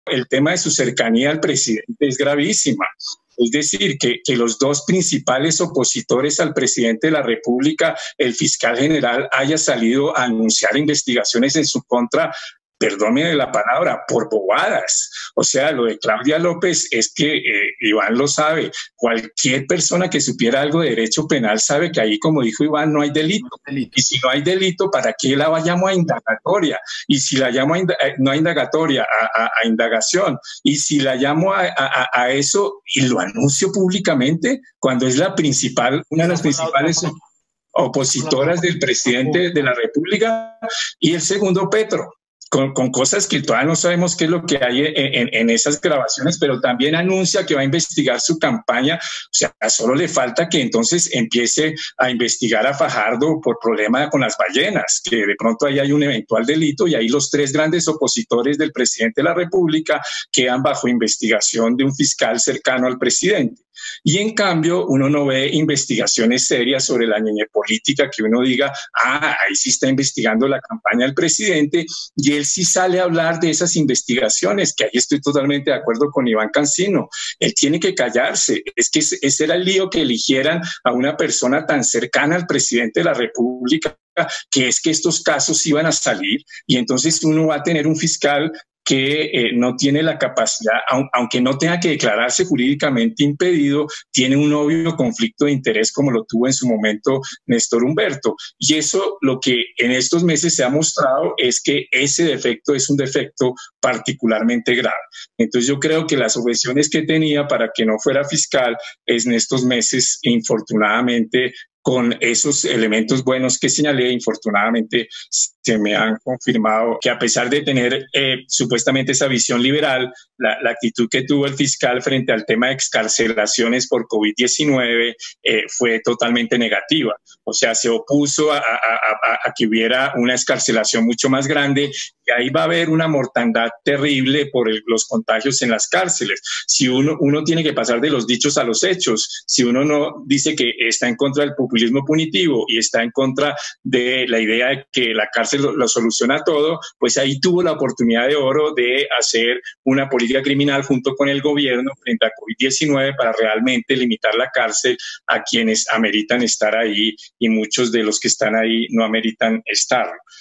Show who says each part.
Speaker 1: el tema de su cercanía al presidente es gravísima. Es decir, que los dos principales opositores al presidente de la República, el fiscal general, haya salido a anunciar investigaciones en su contra, perdóneme la palabra, por bobadas. O sea, lo de Claudia López es que Iván lo sabe. Cualquier persona que supiera algo de derecho penal sabe que ahí, como dijo Iván, no hay delito. Y si no hay delito, ¿para qué la vayamos a indagatoria? Y si la llamo no a indagatoria, a indagación. Y si la llamo a eso y lo anuncio públicamente, cuando es la principal, una de las principales opositoras del presidente de la República, y el segundo, Petro. Con cosas que todavía no sabemos qué es lo que hay en esas grabaciones, pero también anuncia que va a investigar su campaña. O sea, solo le falta que entonces empiece a investigar a Fajardo por problema con las ballenas, que de pronto ahí hay un eventual delito y ahí los tres grandes opositores del presidente de la República quedan bajo investigación de un fiscal cercano al presidente. Y en cambio uno no ve investigaciones serias sobre la ñeñe política, que uno diga, ahí sí está investigando la campaña del presidente, y él sí sale a hablar de esas investigaciones, que ahí estoy totalmente de acuerdo con Iván Cancino. Él tiene que callarse. Es que ese era el lío, que eligieran a una persona tan cercana al presidente de la República, que es que estos casos iban a salir, y entonces uno va a tener un fiscal que no tiene la capacidad, aunque no tenga que declararse jurídicamente impedido, tiene un obvio conflicto de interés, como lo tuvo en su momento Néstor Humberto. Y eso, lo que en estos meses se ha mostrado, es que ese defecto es un defecto particularmente grave. Entonces yo creo que las objeciones que tenía para que no fuera fiscal es en estos meses, infortunadamente, con esos elementos buenos que señalé, infortunadamente se me han confirmado que, a pesar de tener supuestamente esa visión liberal, la actitud que tuvo el fiscal frente al tema de excarcelaciones por COVID-19 fue totalmente negativa. O sea, se opuso a que hubiera una excarcelación mucho más grande, y ahí va a haber una mortandad terrible por los contagios en las cárceles. Si uno tiene que pasar de los dichos a los hechos, si uno no dice que está en contra del populismo punitivo y está en contra de la idea de que la cárcel lo soluciona todo, pues ahí tuvo la oportunidad de oro de hacer una política criminal junto con el gobierno frente a COVID-19 para realmente limitar la cárcel a quienes ameritan estar ahí, y muchos de los que están ahí no ameritan estar.